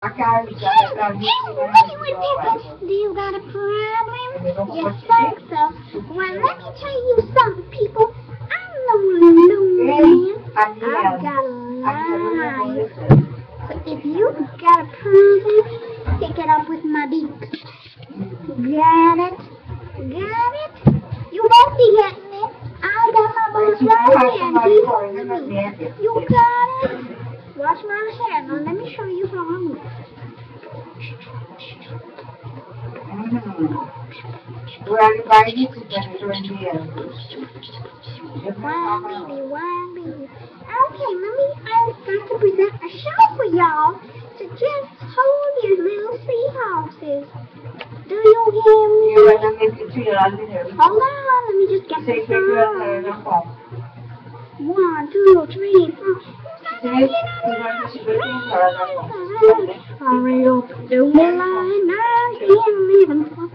Do you got a problem? You think so? Well, let me tell you something, people. I'm lonely, man. I've got a life. So if you got a problem, pick it up with my beak. Got it? Got it? You won't be getting it. I got my boss right here. You got it? Watch my hair. Now let me show you how I move. Well, by this is the 20 years. One baby. Okay, I've got to present a show for y'all. So just hold your little seahorses. Do you hear me? Hold on, let me just get the song. 1, 2, 3, 4. Hurry up, do the line, I can't leave for.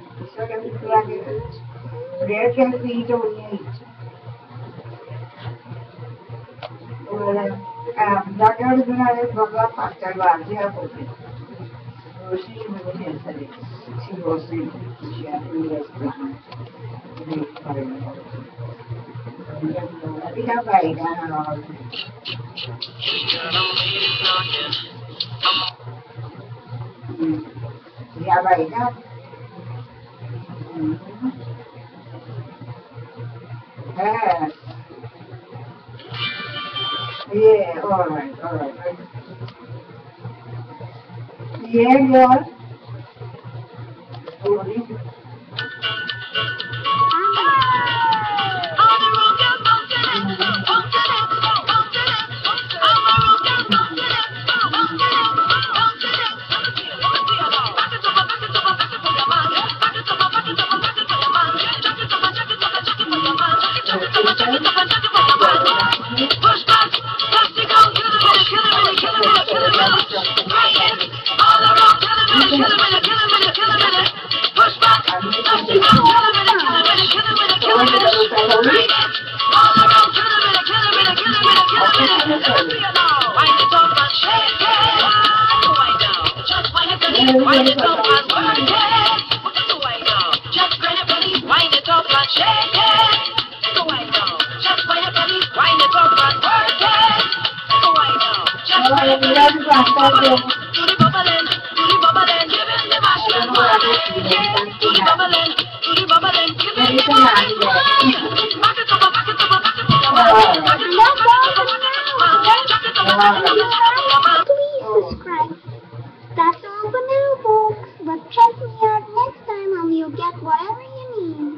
Where can we donate? Doctor is going to have a factor last year. She was yesterday. She was sick. She had 2 years pregnant. We have by and all. Yeah, by that. Yes. Yeah, all right. Yeah, girl. Please subscribe. That's all for now, folks. But check me out next time and you'll get whatever you need.